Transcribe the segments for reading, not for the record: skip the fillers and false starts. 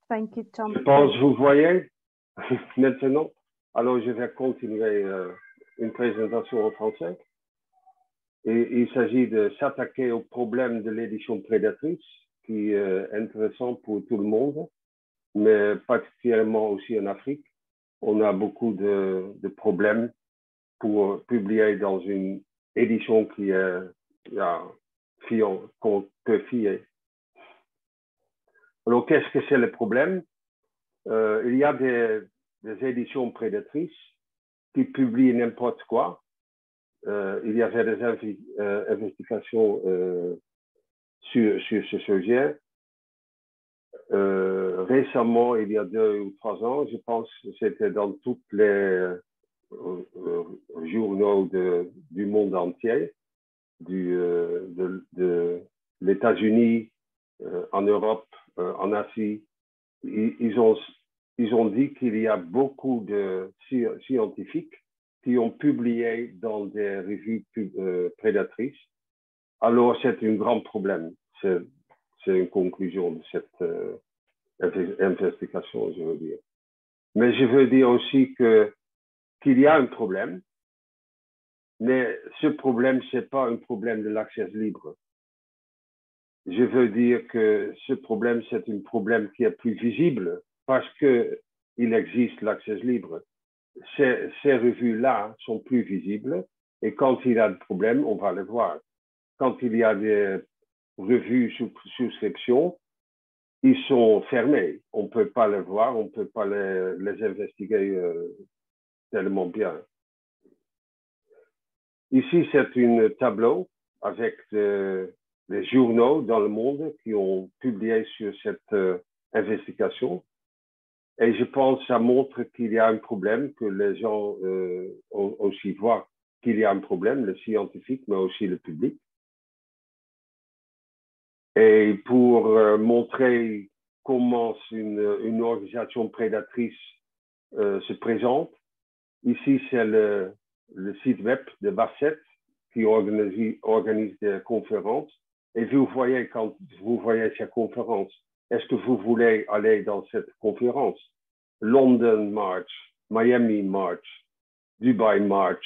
Thank you, Tom. Je pense, vous voyez maintenant. Alors, je vais continuer une présentation en français. Et il s'agit de s'attaquer au problème de l'édition prédatrice, qui est intéressant pour tout le monde, mais particulièrement aussi en Afrique. On a beaucoup de problèmes pour publier dans une édition qui est qu'on peut fier. Alors, qu'est-ce que c'est le problème? Il y a des éditions prédatrices qui publient n'importe quoi. Il y avait des investigations sur ce sujet. Récemment, il y a 2 ou 3 ans, je pense que c'était dans tous les journaux du monde entier, de l'États-Unis, en Europe, en Asie. Ils ont dit qu'il y a beaucoup de scientifiques qui ont publié dans des revues prédatrices. Alors, c'est un grand problème. C'est une conclusion de cette investigation, je veux dire. Mais je veux dire aussi qu'il y a un problème, mais ce problème, ce n'est pas un problème de l'accès libre. Je veux dire que ce problème, c'est un problème qui est plus visible parce qu'il existe l'accès libre. Ces revues-là sont plus visibles et quand il y a des problèmes, on va les voir. Quand il y a des revues sous souscription, ils sont fermés. On ne peut pas les voir, on ne peut pas les investiguer tellement bien. Ici, c'est un tableau avec les journaux dans le monde qui ont publié sur cette investigation. Et je pense que ça montre qu'il y a un problème, que les gens aussi voient qu'il y a un problème, les scientifiques, mais aussi le public. Et pour montrer comment une organisation prédatrice se présente, ici c'est le site web de Basset qui organise des conférences. Et vous voyez, quand vous voyez ces conférences, est-ce que vous voulez aller dans cette conférence? London March, Miami March, Dubai March,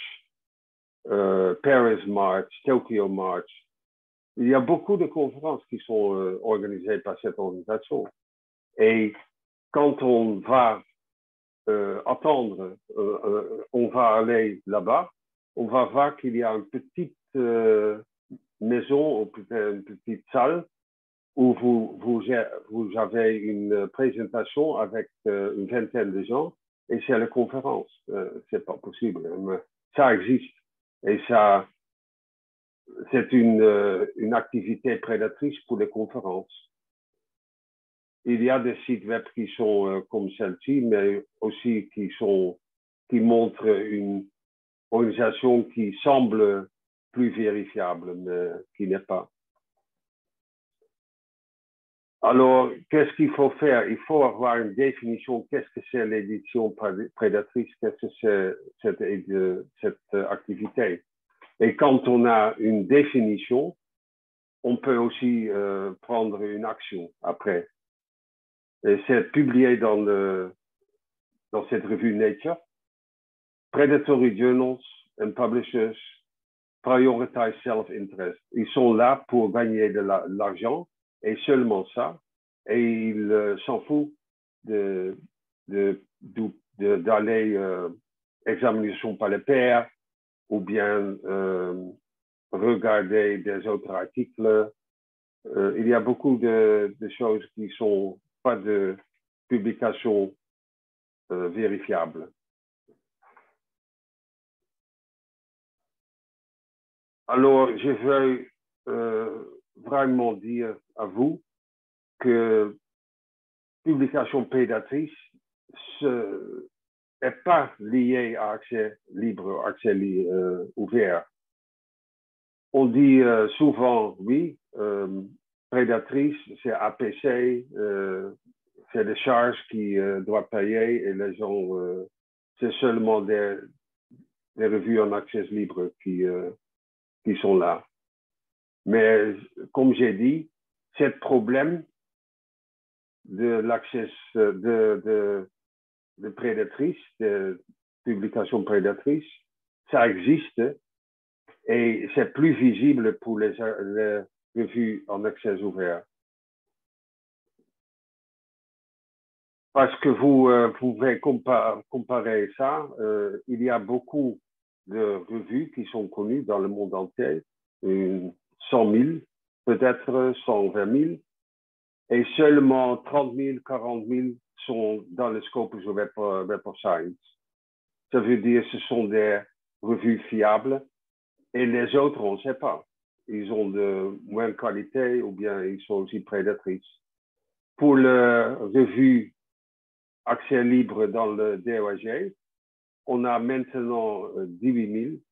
Paris March, Tokyo March. Il y a beaucoup de conférences qui sont organisées par cette organisation. Et quand on va attendre, on va aller là-bas, on va voir qu'il y a une petite maison ou peut-être une petite salle où vous avez une présentation avec une vingtaine de gens et c'est la conférence. C'est pas possible, mais ça existe. Et ça, c'est une activité prédatrice pour les conférences. Il y a des sites web qui sont comme celle-ci, mais aussi qui montrent une organisation qui semble plus vérifiable, mais qui n'est pas. Alors, qu'est-ce qu'il faut faire? Il faut avoir une définition. Qu'est-ce que c'est l'édition prédatrice? Qu'est-ce que c'est cette activité? Et quand on a une définition, on peut aussi prendre une action après. Et c'est publié dans cette revue Nature. Predatory journals and publishers prioritize self-interest. Ils sont là pour gagner de l'argent et seulement ça. Et ils s'en foutent d'aller examination par les pairs ou bien regarder des autres articles. Il y a beaucoup de choses qui sont pas de publication vérifiable. Alors, je veux vraiment dire à vous que publication prédatrice n'est pas liée à accès libre, accès ouvert. On dit souvent, oui, prédatrice, c'est APC, c'est des charges qui doivent payer et les gens, c'est seulement des revues en accès libre qui sont là. Mais comme j'ai dit, ce problème de l'accès de prédatrices, de publications prédatrices, ça existe et c'est plus visible pour les revues en accès ouvert. Parce que vous pouvez comparer ça, il y a beaucoup de revues qui sont connues dans le monde entier, 100 000, peut-être 120 000, et seulement 30 000, 40 000 sont dans le Scopus of Web of Science. Ça veut dire que ce sont des revues fiables, et les autres, on ne sait pas. Ils ont de moins qualité ou bien ils sont aussi prédatrices. Pour la revue accès libre dans le DOAG, on a maintenant 18 000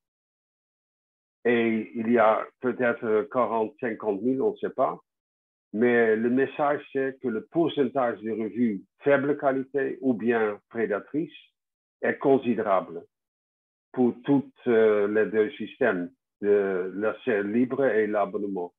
et il y a peut-être 40, 50 000, on ne sait pas. Mais le message, c'est que le pourcentage de revues faible qualité ou bien prédatrices est considérable pour tous les deux systèmes, l'accès libre et l'abonnement.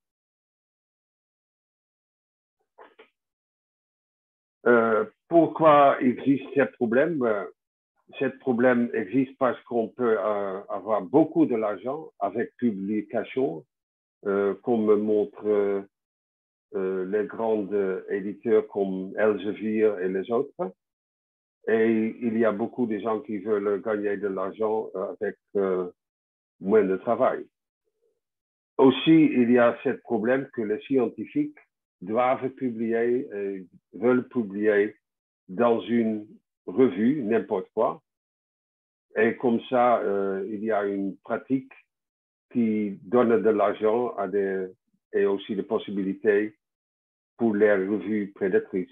Pourquoi existe ce problème? Ce problème existe parce qu'on peut avoir beaucoup de l'argent avec publication, comme montrent les grands éditeurs comme Elsevier et les autres. Et il y a beaucoup de gens qui veulent gagner de l'argent avec moins de travail. Aussi, il y a ce problème que les scientifiques doivent publier, veulent publier dans une revue, n'importe quoi. Et comme ça, il y a une pratique qui donne de l'argent et aussi des possibilités pour les revues prédatrices.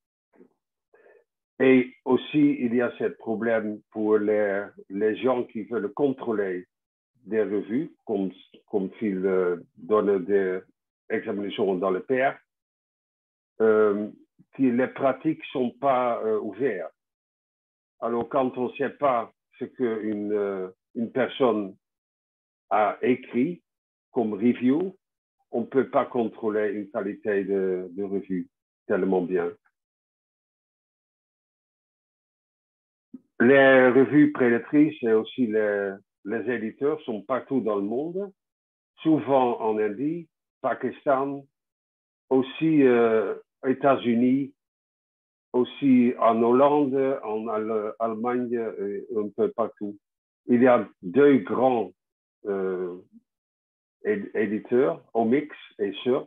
Et aussi, il y a ce problème pour les gens qui veulent contrôler des revues, comme s'ils donnent des examinations dans le PR, que les pratiques ne sont pas ouvertes. Alors, quand on ne sait pas ce qu'une personne a écrit comme review, on ne peut pas contrôler une qualité de revue tellement bien. Les revues prédatrices et aussi les éditeurs sont partout dans le monde, souvent en Inde, Pakistan, aussi États-Unis, aussi en Hollande, en Allemagne, un peu partout. Il y a deux grands éditeurs, Omix et SERP.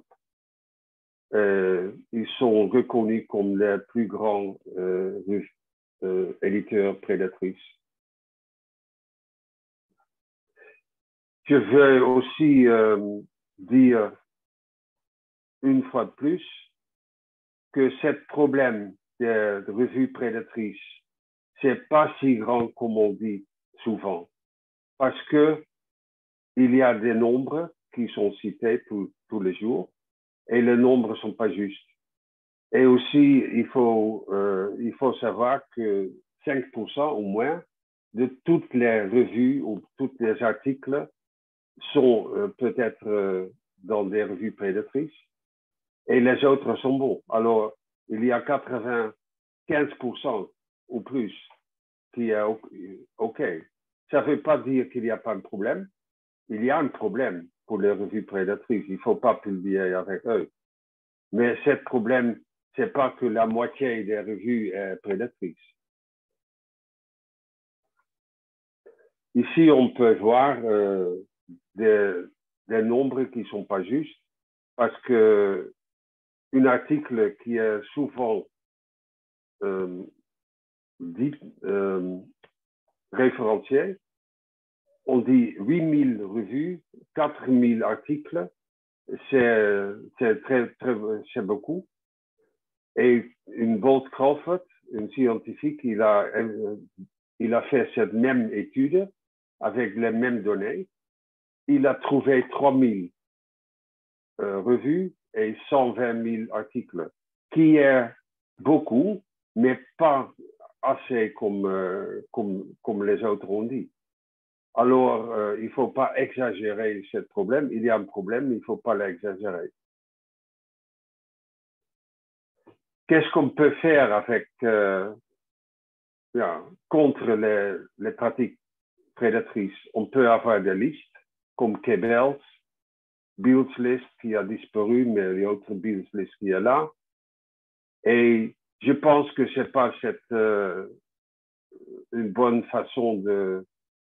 Ils sont reconnus comme les plus grands éditeurs prédatrices. Je veux aussi dire une fois de plus que ce problème de revues prédatrices, c'est pas si grand comme on dit souvent, parce que il y a des nombres qui sont cités tous les jours et les nombres ne sont pas justes. Et aussi, il faut savoir que 5% au moins de toutes les revues ou tous les articles sont peut-être dans des revues prédatrices et les autres sont bons. Alors, il y a 95% ou plus qui est OK. Ça ne veut pas dire qu'il n'y a pas de problème. Il y a un problème pour les revues prédatrices. Il ne faut pas publier avec eux. Mais ce problème, ce n'est pas que la moitié des revues est prédatrice. Ici, on peut voir des nombres qui ne sont pas justes parce que un article qui est souvent dit référencié, on dit 8000 revues, 4000 articles, c'est beaucoup. Et une Bolt Crawford, un scientifique, il a fait cette même étude avec les mêmes données. Il a trouvé 3000 revues et 120 000 articles, qui est beaucoup, mais pas assez comme les autres ont dit. Alors, il ne faut pas exagérer ce problème. Il y a un problème, il ne faut pas l'exagérer. qu'est-ce qu'on peut faire avec, contre les pratiques prédatrices? On peut avoir des listes comme Quebels, Beals-List qui a disparu, mais il y a autre Beals-List qui est là. Et je pense que ce n'est pas une bonne façon de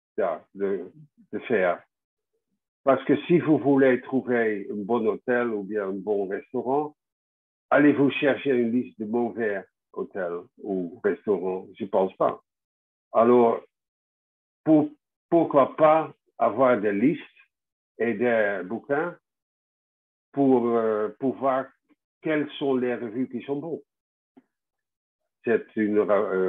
faire. Parce que si vous voulez trouver un bon hôtel ou bien un bon restaurant, allez-vous chercher une liste de mauvais hôtels ou restaurants? Je ne pense pas. Alors, pourquoi pas avoir des listes et des bouquins pour voir quelles sont les revues qui sont bonnes. C'est une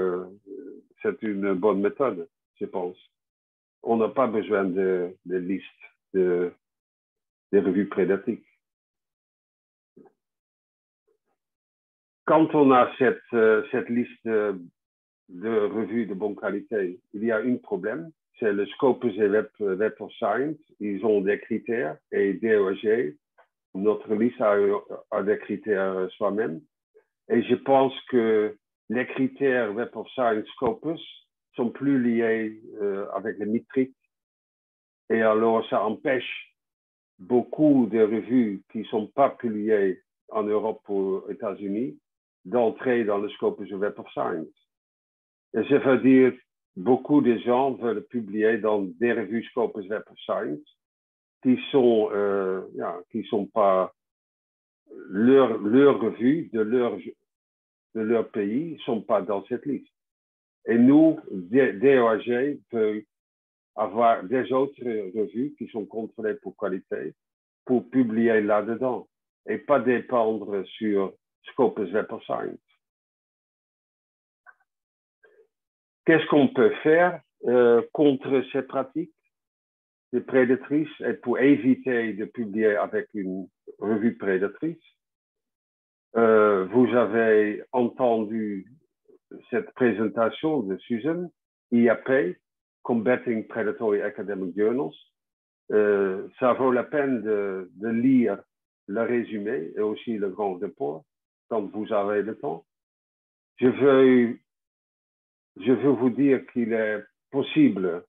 bonne méthode, je pense. On n'a pas besoin de listes des revues prédatiques. Quand on a cette liste de revues de bonne qualité, il y a un problème, c'est le Scopus et Web of Science. Ils ont des critères et DOAG, notre liste a des critères soi-même. Et je pense que les critères Web of Science Scopus sont plus liés avec les métriques. Et alors, ça empêche beaucoup de revues qui ne sont pas publiées en Europe ou aux États-Unis d'entrer dans le Scopus Web of Science. Et ça veut dire beaucoup de gens veulent publier dans des revues Scopus Web of Science qui sont pas leur revue de leur pays ne sont pas dans cette liste. Et nous, DOAG peut avoir des autres revues qui sont contrôlées pour qualité pour publier là-dedans et pas dépendre sur Scopus Web of Science. Qu'est-ce qu'on peut faire contre ces pratiques de prédatrices et pour éviter de publier avec une revue prédatrice? Vous avez entendu cette présentation de Susan, IAP, Combating Predatory Academic Journals. Ça vaut la peine de lire le résumé et aussi le grand rapport quand vous avez le temps. Je veux vous dire qu'il est possible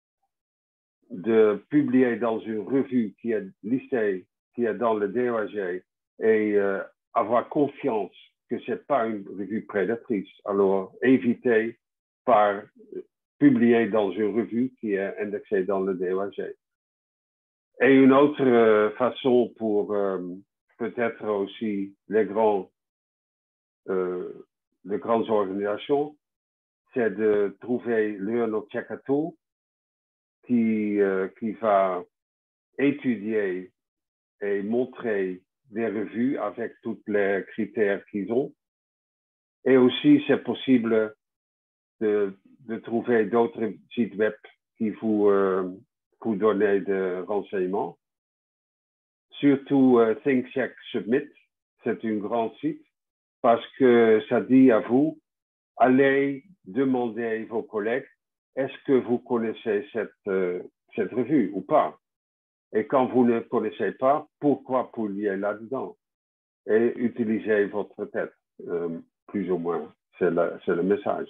de publier dans une revue qui est listée, qui est dans le DOAG et avoir confiance que ce n'est pas une revue prédatrice. Alors, évitez par publier dans une revue qui est indexée dans le DOAG. Et une autre façon pour peut-être aussi les grandes organisations, c'est de trouver l'Journal Checker Tool qui va étudier et montrer des revues avec tous les critères qu'ils ont. Et aussi, c'est possible de trouver d'autres sites web qui vous donnent des renseignements. Surtout ThinkCheck Submit, c'est un grand site parce que ça dit à vous, allez demander à vos collègues, est-ce que vous connaissez cette revue ou pas? Et quand vous ne connaissez pas, pourquoi publier là-dedans? Et utilisez votre tête, plus ou moins. C'est le message.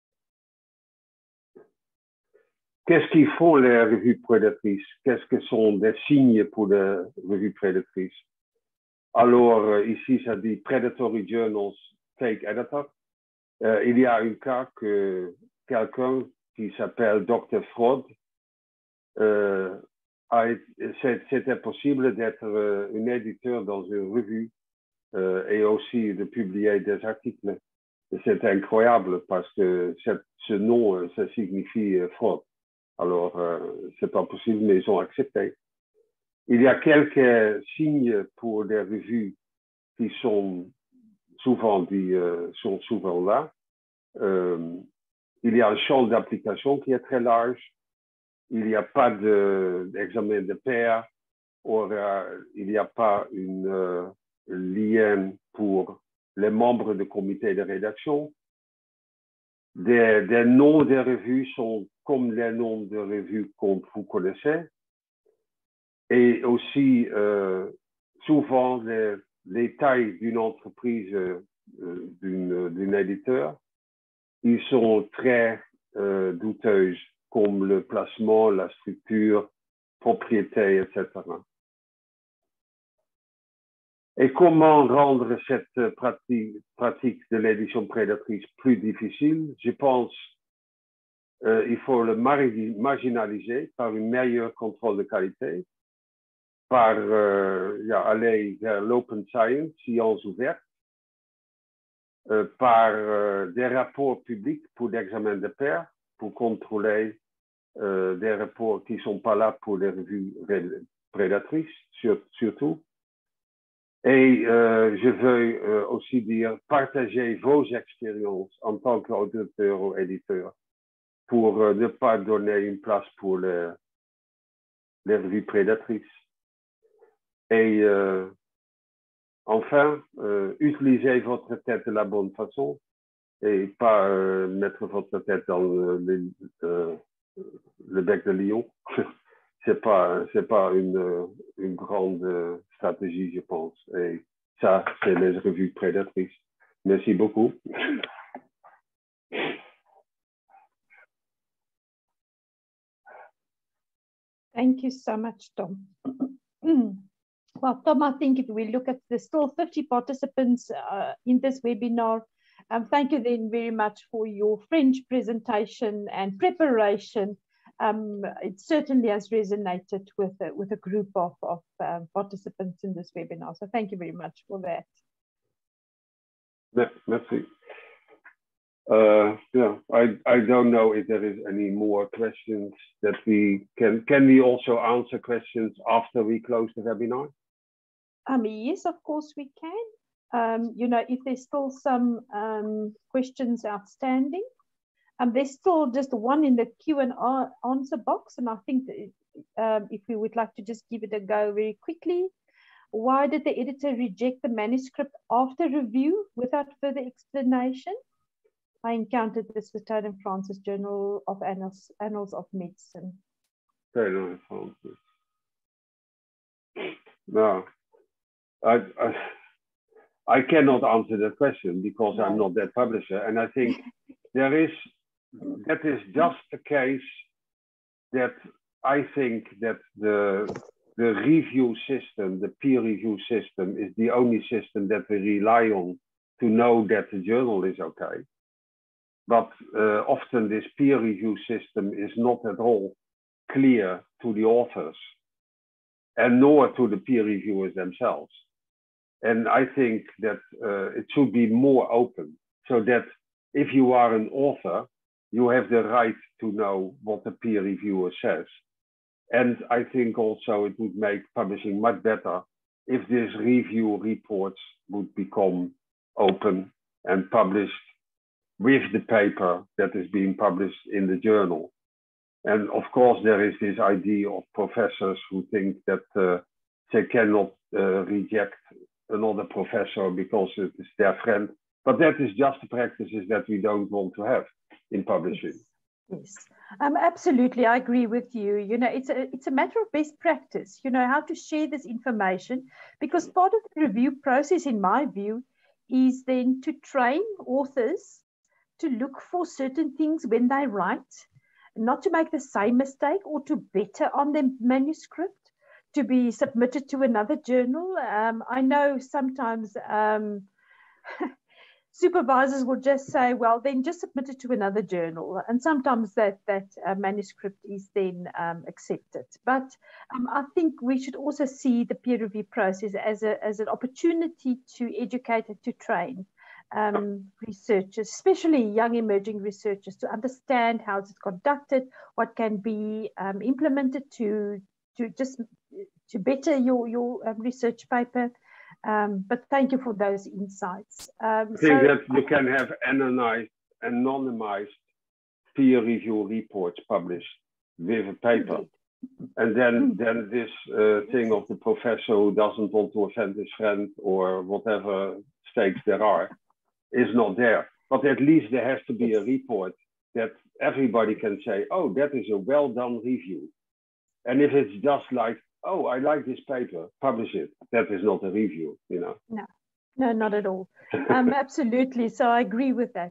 Qu'est-ce qu'ils font les revues prédatrices? Qu'est-ce que sont des signes pour les revues prédatrices? Alors, ici, ça dit Predatory Journals Fake Editor. Il y a un cas que quelqu'un qui s'appelle Dr. Fraud, c'était possible d'être un éditeur dans une revue et aussi de publier des articles. C'est incroyable parce que ce nom, ça signifie fraude. Alors, c'est pas possible, mais ils ont accepté. Il y a quelques signes pour des revues qui sont souvent là. Il y a un champ d'application qui est très large. Il n'y a pas d'examen de pair. Il n'y a pas un lien pour les membres du comité de rédaction. Des noms de revues sont comme les noms de revues que vous connaissez. Et aussi, souvent, les tailles d'une entreprise d'une éditeur, ils sont très douteuses, comme le placement, la structure, propriété, etc. Et comment rendre cette pratique de l'édition prédatrice plus difficile? Je pense il faut le marginaliser par un meilleur contrôle de qualité, par aller vers l'open science, science ouverte, par des rapports publics pour l'examen de pairs, pour contrôler des rapports qui ne sont pas là pour les revues prédatrices, surtout. Et je veux aussi dire, partagez vos expériences en tant qu'auditeur ou éditeur pour ne pas donner une place pour les revues prédatrices. Et enfin, utilisez votre tête de la bonne façon et pas mettre votre tête dans le bec de lion. C'est pas une grande stratégie, je pense. Et ça, c'est les revues prédatrices. Merci beaucoup. Thank you so much, Tom. Well, Tom, I think if we look at there's still 50 participants in this webinar. Thank you then very much for your French presentation and preparation. It certainly has resonated with a group of participants in this webinar. So thank you very much for that. Merci. I don't know if there is any more questions that we can we also answer questions after we close the webinar? Yes, of course we can. If there's still some questions outstanding, there's still just one in the Q&A box, and I think that, if we would like to just give it a go very quickly. Why did the editor reject the manuscript after review without further explanation? I encountered this with Toad and Francis, Journal of Annals of Medicine. Very nice. No, I cannot answer that question because I'm not that publisher, and I think that is just the case that I think that the review system, the peer review system, is the only system that we rely on to know that the journal is okay. But often this peer review system is not at all clear to the authors and nor to the peer reviewers themselves. And I think that it should be more open so that if you are an author, you have the right to know what the peer reviewer says. And I think also it would make publishing much better if these review reports would become open and published with the paper that is being published in the journal. And of course, there is this idea of professors who think that they cannot reject another professor because it is their friend. But that is just the practices that we don't want to have in publishing. Yes, absolutely. I agree with you. It's a matter of best practice, how to share this information, because part of the review process, in my view, is then to train authors to look for certain things when they write, not to make the same mistake or to better on their manuscript, to be submitted to another journal. I know sometimes supervisors will just say, well, then just submit it to another journal. And sometimes that manuscript is then accepted. But I think we should also see the peer review process as an opportunity to educate and to train researchers, especially young emerging researchers, to understand how it's conducted, what can be implemented to better your research paper. But thank you for those insights. I think that you can have anonymized peer review reports published with a paper. And then this thing of the professor who doesn't want to offend his friend or whatever stakes there are is not there. But at least there has to be a report that everybody can say, oh, that is a well done review. And if it's just like, oh, I like this paper, publish it. That is not a review, No, No, not at all. Absolutely. So I agree with that.